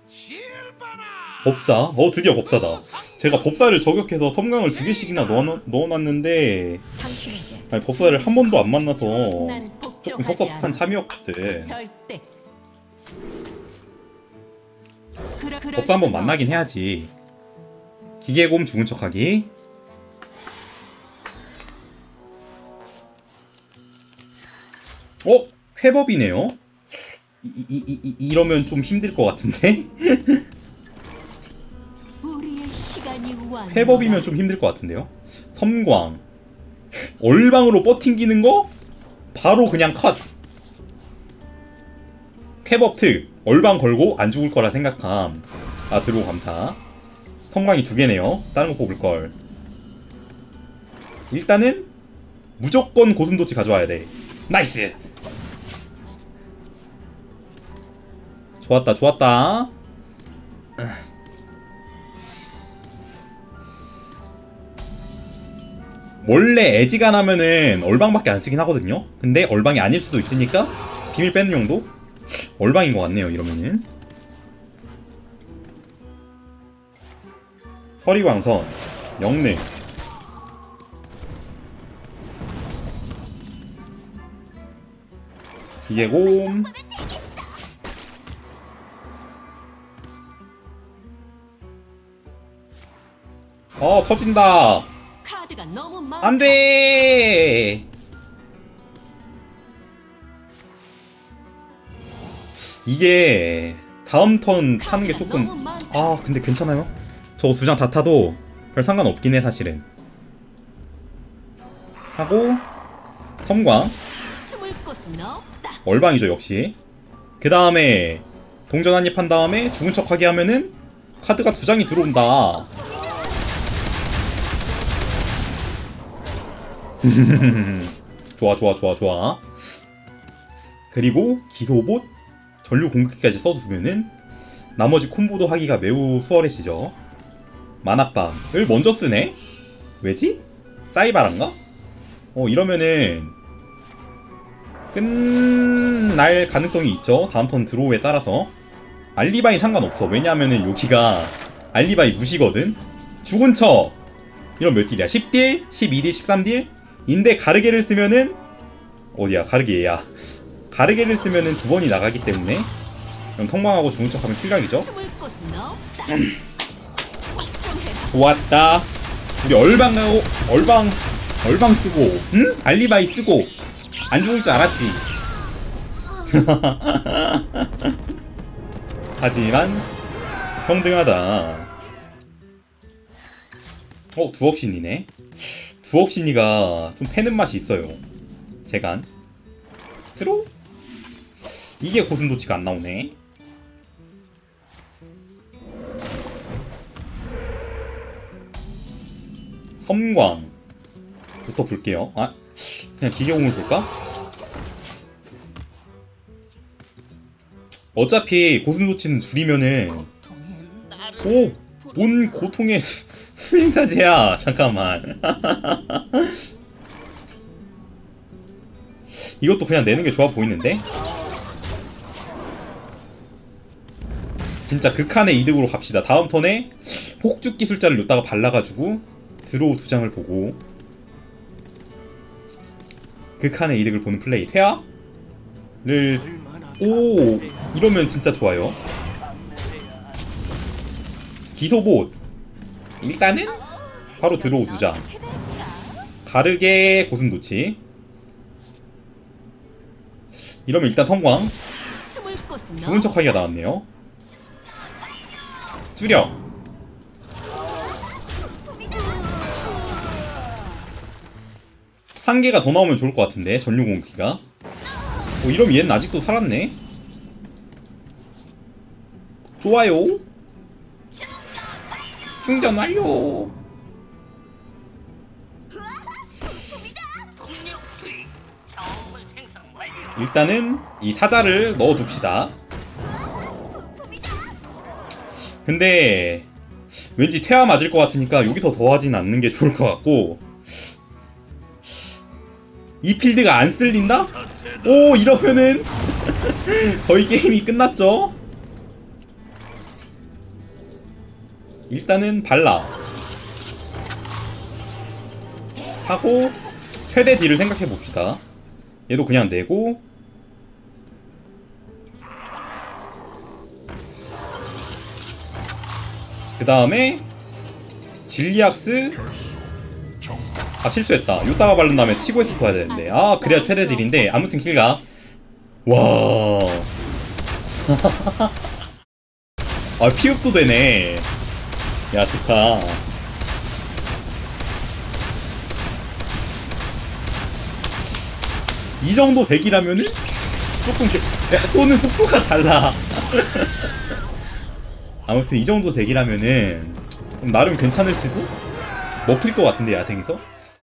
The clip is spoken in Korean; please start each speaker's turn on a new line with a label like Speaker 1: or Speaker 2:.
Speaker 1: 법사? 드디어 법사다. 제가 법사를 저격해서 섬광을 2개씩이나 넣어놨는데 아니, 법사를 한 번도 안 만나서 조금 섭섭한 참이었거든. 법사 한번 만나긴 해야지. 기계곰 죽은 척하기. 회법이네요. 이러면 좀 힘들 것 같은데? 회법이면 좀 힘들 것 같은데요? 섬광 얼방으로 버팅기는 거? 바로 그냥 컷! 회법 특 얼방 걸고 안 죽을 거라 생각함. 아, 들어오 감사. 섬광이 2개네요. 다른 거 뽑을걸. 일단은 무조건 고슴도치 가져와야 돼. 나이스! 좋았다 좋았다. 원래 애지간하면은 얼방밖에 안 쓰긴 하거든요. 근데 얼방이 아닐 수도 있으니까 비밀 빼는 용도? 얼방인 것 같네요 이러면은. 서리광선 영능 기계곰 터진다. 안돼. 이게 다음 턴 타는 게 조금 근데 괜찮아요? 저거 2장 다 타도 별 상관없긴 해 사실은. 하고 섬광 얼방이죠 역시. 그 다음에 동전 한입 한 다음에 죽은 척하게 하면은 카드가 2장이 들어온다. 좋아 좋아 좋아 좋아. 그리고 기소봇 전류 공격기까지 써두면은 나머지 콤보도 하기가 매우 수월해지죠. 만화빵을 먼저 쓰네? 왜지? 사이바란가? 이러면은 끝날 가능성이 있죠. 다음 턴 드로우에 따라서. 알리바이 상관없어. 왜냐하면은 여기가 알리바이 무시거든. 죽은 척 이런 몇 딜이야? 10딜? 12딜? 13딜? 인데 가르게를 쓰면은 어디야? 가르게야. 가르게를 쓰면은 2번이 나가기 때문에 그럼 성망하고 죽은 척하면 필각이죠. 좋았다. 우리 얼방 가고 얼방 쓰고 응? 알리바이 쓰고 안 죽을 줄 알았지. 하지만 평등하다. 두억신이네. 두억신이가 좀 패는 맛이 있어요. 재간 트로? 이게 고슴도치가 안 나오네. 섬광부터 볼게요. 그냥 기계공을 볼까? 어차피 고슴도치는 줄이면은 뭔 고통의 수행사제야. 잠깐만. 이것도 그냥 내는 게 좋아 보이는데? 진짜 극한의 이득으로 갑시다. 다음 턴에 폭죽 기술자를 여기다가 발라가지고 드로우 2장을 보고 극한의 이득을 보는 플레이. 퇴화를 이러면 진짜 좋아요. 기소봇 일단은 바로 드로우 2장. 가르게 고슴도치. 이러면 일단 성광. 죽은 척하기가 나왔네요. 줄여. 한 개가 더 나오면 좋을 것 같은데 전류공기가. 이러면 얘는 아직도 살았네. 좋아요. 충전 완료. 일단은 이 사자를 넣어둡시다. 근데 왠지 퇴화 맞을 것 같으니까 여기서 더 하진 않는 게 좋을 것 같고. 이 필드가 안 쓸린다? 이러면은 거의 게임이 끝났죠? 일단은 발라 하고 최대 딜을 생각해봅시다. 얘도 그냥 내고 그 다음에 질리악스. 아 실수했다. 요따가 바른 다음에 치고 해서 써야 되는데. 아 그래야 최대 딜인데. 아무튼 킬각. 와. 아 피흡도 되네. 야 좋다. 이 정도 대기라면은 조금 야, 쏘는 속도가 달라. 아무튼 이 정도 대기라면은 나름 괜찮을지도? 먹힐 것 같은데 야생에서?